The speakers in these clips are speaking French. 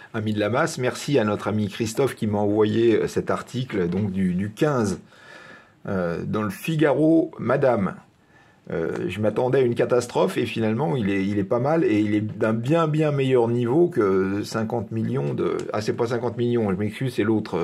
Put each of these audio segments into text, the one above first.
Ami de la masse. Merci à notre ami Christophe qui m'a envoyé cet article donc du 15 dans le Figaro Madame. Je m'attendais à une catastrophe et finalement il est pas mal et il est d'un bien meilleur niveau que 50 millions de... Ah, c'est pas 50 millions, je m'excuse, c'est l'autre.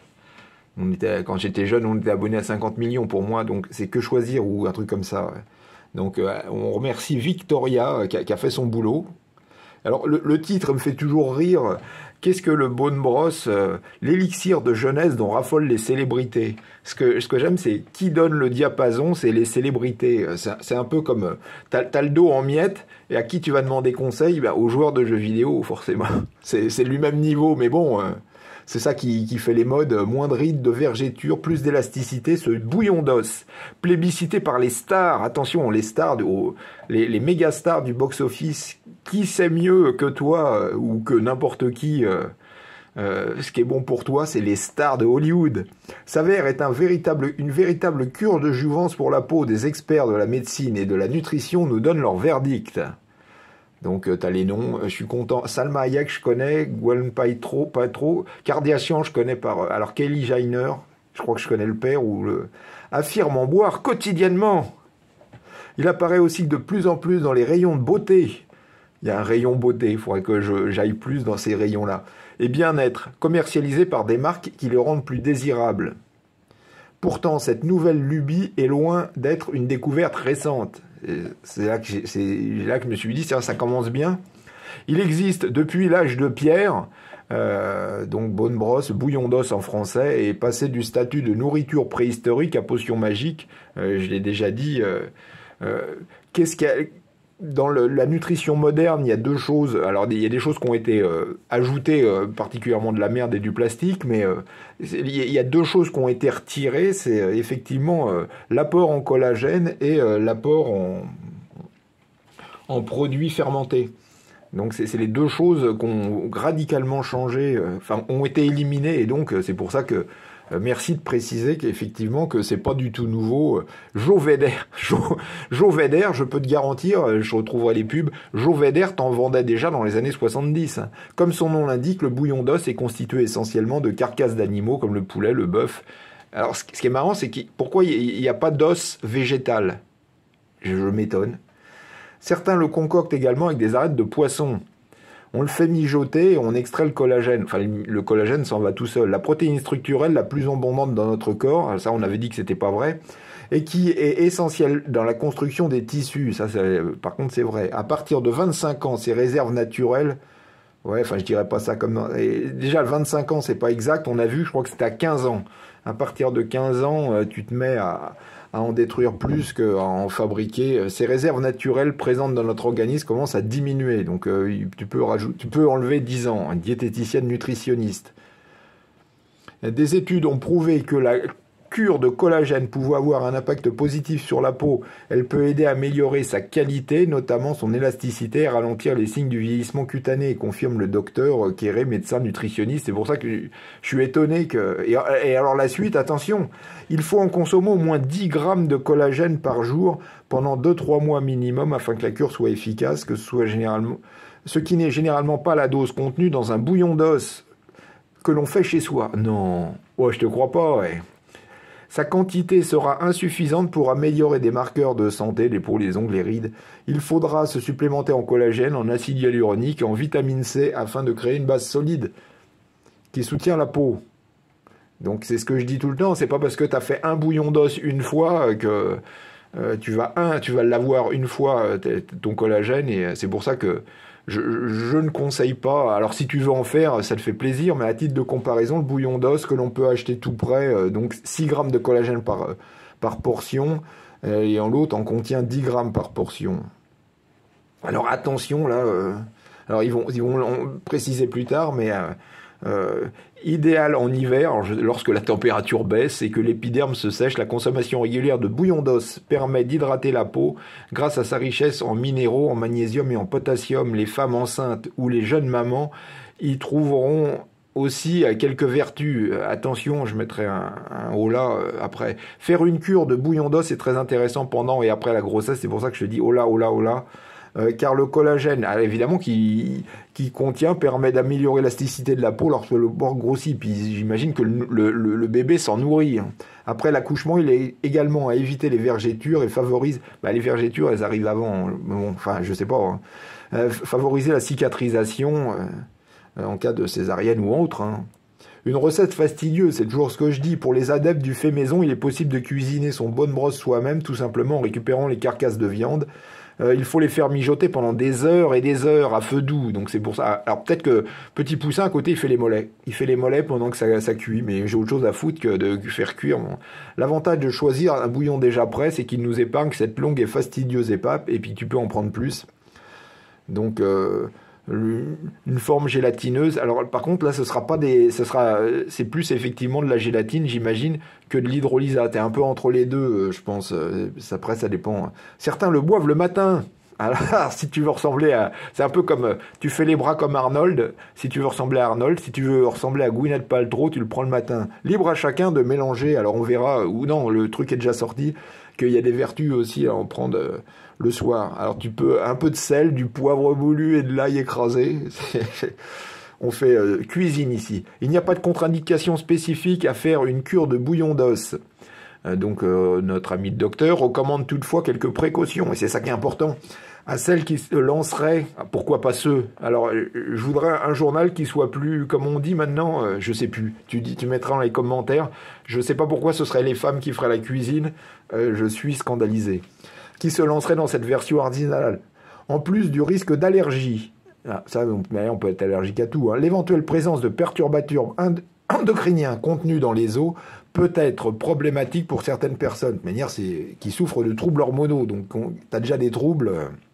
Quand j'étais jeune, on était abonné à 50 millions pour moi, donc c'est Que Choisir ou un truc comme ça. Donc on remercie Victoria qui a fait son boulot. Alors le titre me fait toujours rire. Qu'est-ce que le Bone Bross, l'élixir de jeunesse dont raffolent les célébrités. Ce que j'aime, c'est qui donne le diapason, c'est les célébrités. C'est un peu comme, t'as le dos en miettes, et à qui tu vas demander conseil? Ben, aux joueurs de jeux vidéo, forcément. C'est du même niveau, mais bon, c'est ça qui fait les modes. Moins de rides, de vergéture, plus d'élasticité, ce bouillon d'os. Plébiscité par les stars, attention, les stars, les méga stars du box-office. Qui sait mieux que toi ou que n'importe qui ce qui est bon pour toi, c'est les stars de Hollywood. S'avère est une véritable cure de jouvence pour la peau. Des experts de la médecine et de la nutrition nous donnent leur verdict. Donc t'as les noms, je suis content. Salma Hayek, je connais. Gwyneth Paltrow, pas trop. Kardashian, je connais par... Alors Kylie Jenner, je crois que je connais le père, affirme en boire quotidiennement. Il apparaît aussi de plus en plus dans les rayons de beauté. Il y a un rayon beauté, il faudrait que j'aille plus dans ces rayons-là. Et bien-être, commercialisé par des marques qui le rendent plus désirable. Pourtant, cette nouvelle lubie est loin d'être une découverte récente. C'est là que je me suis dit, ça commence bien. Il existe depuis l'âge de pierre, donc Bone Bross, bouillon d'os en français, et passé du statut de nourriture préhistorique à potion magique. Je l'ai déjà dit. Qu'est-ce qu'il y a... Dans la nutrition moderne, il y a deux choses. Alors, il y a des choses qui ont été ajoutées, particulièrement de la merde et du plastique, mais il y a deux choses qui ont été retirées. C'est effectivement l'apport en collagène et l'apport en produits fermentés. Donc, c'est les deux choses qui ont radicalement changé, ont été éliminées, et donc c'est pour ça que merci de préciser qu'effectivement que c'est pas du tout nouveau. Joe Weider, je peux te garantir, je retrouverai les pubs, Joe Weider t'en vendait déjà dans les années 70. Comme son nom l'indique, le bouillon d'os est constitué essentiellement de carcasses d'animaux comme le poulet, le bœuf. Alors ce qui est marrant, c'est pourquoi il n'y a pas d'os végétal? Je m'étonne. Certains le concoctent également avec des arêtes de poisson. On le fait mijoter et on extrait le collagène. Enfin, le collagène s'en va tout seul. La protéine structurelle la plus abondante dans notre corps, ça on avait dit que c'était pas vrai, et qui est essentielle dans la construction des tissus. Ça, par contre, c'est vrai. À partir de 25 ans, ces réserves naturelles, je dirais pas ça comme... déjà, le 25 ans, c'est pas exact. On a vu, je crois que c'était à 15 ans. À partir de 15 ans, tu te mets à en détruire plus qu'à en fabriquer. Ces réserves naturelles présentes dans notre organisme commencent à diminuer. Donc tu peux enlever 10 ans, une diététicienne nutritionniste. Des études ont prouvé que la cure de collagène pouvait avoir un impact positif sur la peau. Elle peut aider à améliorer sa qualité, notamment son élasticité, et ralentir les signes du vieillissement cutané, confirme le docteur Kéré, médecin nutritionniste. C'est pour ça que je suis étonné que... Et alors la suite, attention, il faut en consommer au moins 10 grammes de collagène par jour pendant 2-3 mois minimum afin que la cure soit efficace, ce qui n'est généralement pas la dose contenue dans un bouillon d'os que l'on fait chez soi. Non, je te crois pas, ouais. Sa quantité sera insuffisante pour améliorer des marqueurs de santé, les peaux, les ongles, les rides. Il faudra se supplémenter en collagène, en acide hyaluronique et en vitamine C afin de créer une base solide qui soutient la peau. Donc c'est ce que je dis tout le temps, c'est pas parce que tu as fait un bouillon d'os une fois que tu vas l'avoir une fois, ton collagène, et c'est pour ça que je ne conseille pas. Alors si tu veux en faire, ça te fait plaisir, mais à titre de comparaison, le bouillon d'os que l'on peut acheter tout près, donc 6 grammes de collagène par portion, et en l'autre en contient 10 grammes par portion. Alors attention là, alors ils vont préciser plus tard, mais idéal en hiver, lorsque la température baisse et que l'épiderme se sèche, la consommation régulière de bouillon d'os permet d'hydrater la peau grâce à sa richesse en minéraux, en magnésium et en potassium. Les femmes enceintes ou les jeunes mamans y trouveront aussi quelques vertus. Attention, je mettrai un haut là après. Faire une cure de bouillon d'os est très intéressant pendant et après la grossesse, c'est pour ça que je dis oh là, oh là, oh là. car le collagène, évidemment, qui contient, permet d'améliorer l'élasticité de la peau lorsque le corps grossit. Puis j'imagine que le bébé s'en nourrit. Après l'accouchement, il est également à éviter les vergetures et favorise... les vergetures, elles arrivent avant. Bon, enfin, je sais pas. Favoriser la cicatrisation en cas de césarienne ou autre. Une recette fastidieuse, c'est toujours ce que je dis. Pour les adeptes du fait maison, il est possible de cuisiner son bonne brosse soi-même, tout simplement en récupérant les carcasses de viande. Il faut les faire mijoter pendant des heures et des heures à feu doux. Donc c'est pour ça. Alors peut-être que Petit Poussin à côté, il fait les mollets. Il fait les mollets pendant que ça cuit. Mais j'ai autre chose à foutre que de faire cuire. Bon. L'avantage de choisir un bouillon déjà prêt, c'est qu'il nous épargne cette longue et fastidieuse épape. Et puis tu peux en prendre plus. Donc une forme gélatineuse. Alors par contre là, c'est plus effectivement de la gélatine, j'imagine, que de l'hydrolysate. Et un peu entre les deux, je pense. Après, ça dépend. Certains le boivent le matin. Alors, si tu veux ressembler à... C'est un peu comme... Tu fais les bras comme Arnold. Si tu veux ressembler à Arnold, si tu veux ressembler à Gwyneth Paltrow, tu le prends le matin. Libre à chacun de mélanger. Alors, on verra, ou non, le truc est déjà sorti, qu'il y a des vertus aussi à en prendre le soir. Alors, tu peux un peu de sel, du poivre moulu et de l'ail écrasé. On fait cuisine ici. Il n'y a pas de contre-indication spécifique à faire une cure de bouillon d'os. Donc notre ami le docteur recommande toutefois quelques précautions, et c'est ça qui est important. À celles qui se lanceraient, pourquoi pas ceux? Alors je voudrais un journal qui soit plus, comme on dit maintenant, je sais plus, tu mettras dans les commentaires, je sais pas pourquoi ce seraient les femmes qui feraient la cuisine, je suis scandalisé. Qui se lanceraient dans cette version artisanale. En plus du risque d'allergie, ça on peut être allergique à tout, l'éventuelle présence de perturbateurs endocriniens contenus dans les os peut être problématique pour certaines personnes, de manière qui souffrent de troubles hormonaux, donc tu as déjà des troubles.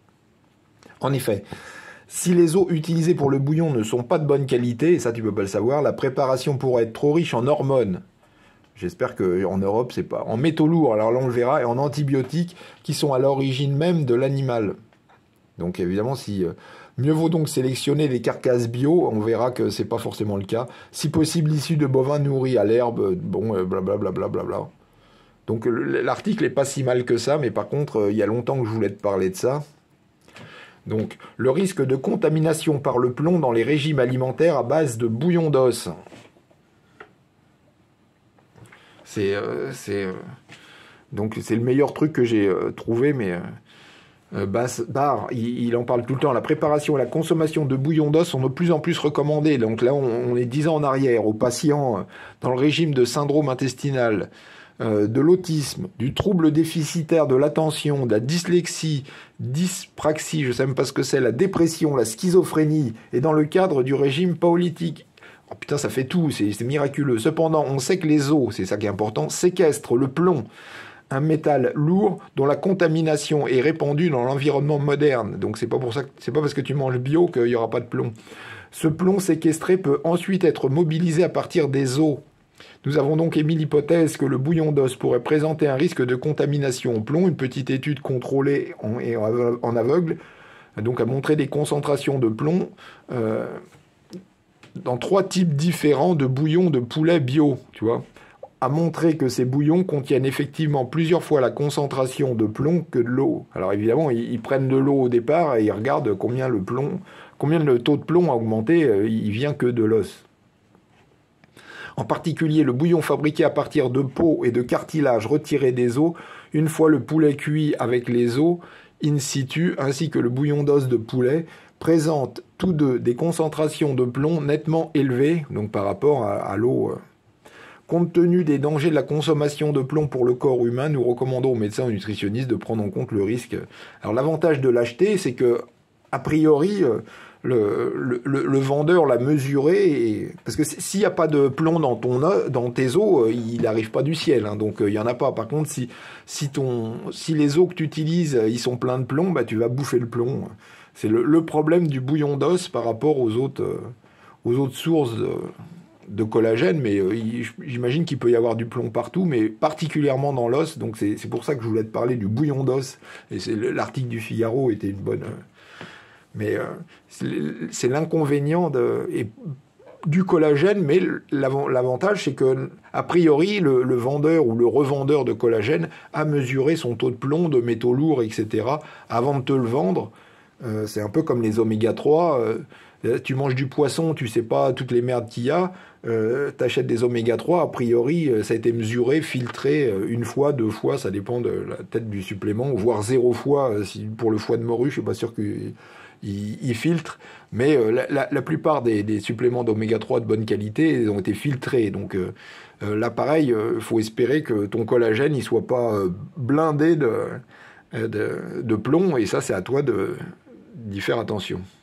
En effet, si les os utilisés pour le bouillon ne sont pas de bonne qualité, et ça tu peux pas le savoir, la préparation pourrait être trop riche en hormones. J'espère qu'en Europe, c'est pas. En métaux lourds, alors là on le verra, et en antibiotiques qui sont à l'origine même de l'animal. Donc évidemment, mieux vaut donc sélectionner des carcasses bio, on verra que c'est pas forcément le cas. Si possible, issus de bovins nourris à l'herbe, blablabla. Donc l'article n'est pas si mal que ça, mais par contre, il y a longtemps que je voulais te parler de ça. Donc, le risque de contamination par le plomb dans les régimes alimentaires à base de bouillon d'os. Donc c'est le meilleur truc que j'ai trouvé, mais... Barr, il en parle tout le temps. La préparation et la consommation de bouillon d'os sont de plus en plus recommandées. Donc là, on est 10 ans en arrière. Aux patients dans le régime de syndrome intestinal, de l'autisme, du trouble déficitaire de l'attention, de la dyslexie, dyspraxie, je ne sais même pas ce que c'est, la dépression, la schizophrénie, et dans le cadre du régime paléolithique. Oh putain, ça fait tout, c'est miraculeux. Cependant, on sait que les os, c'est ça qui est important, séquestrent le plomb, un métal lourd dont la contamination est répandue dans l'environnement moderne. Donc c'est pas parce que tu manges bio qu'il n'y aura pas de plomb. Ce plomb séquestré peut ensuite être mobilisé à partir des os. Nous avons donc émis l'hypothèse que le bouillon d'os pourrait présenter un risque de contamination au plomb. Une petite étude contrôlée en aveugle donc a montré des concentrations de plomb dans 3 types différents de bouillons de poulet bio, tu vois, a montré que ces bouillons contiennent effectivement plusieurs fois la concentration de plomb que de l'eau. Alors évidemment, ils prennent de l'eau au départ et ils regardent combien le taux de plomb a augmenté, il vient que de l'os. En particulier, le bouillon fabriqué à partir de peau et de cartilage retirés des os, une fois le poulet cuit avec les os in situ, ainsi que le bouillon d'os de poulet, présentent tous deux des concentrations de plomb nettement élevées, donc par rapport à l'eau. Compte tenu des dangers de la consommation de plomb pour le corps humain, nous recommandons aux médecins et aux nutritionnistes de prendre en compte le risque. Alors l'avantage de l'acheter, c'est que, a priori, le vendeur l'a mesuré, parce que s'il n'y a pas de plomb dans tes os, il n'arrive pas du ciel, donc il n'y en a pas. Par contre, si les os que tu utilises, ils sont pleins de plomb, bah, tu vas bouffer le plomb. C'est le problème du bouillon d'os par rapport aux autres sources de collagène, mais j'imagine qu'il peut y avoir du plomb partout, mais particulièrement dans l'os, donc c'est pour ça que je voulais te parler du bouillon d'os, et l'article du Figaro était une bonne... mais c'est l'inconvénient du collagène, mais l'avantage, c'est que, a priori, le vendeur ou le revendeur de collagène a mesuré son taux de plomb, de métaux lourds, etc., avant de te le vendre. C'est un peu comme les oméga 3. Tu manges du poisson, tu sais pas toutes les merdes qu'il y a. T'achètes des oméga 3, a priori, ça a été mesuré, filtré une fois, 2 fois, ça dépend de la tête du supplément, voire 0 fois pour le foie de morue, je suis pas sûr qu'il filtre. Mais la plupart des suppléments d'oméga 3 de bonne qualité ont été filtrés. Donc là, pareil, il faut espérer que ton collagène il soit pas blindé de plomb, et ça, c'est à toi d'y faire attention.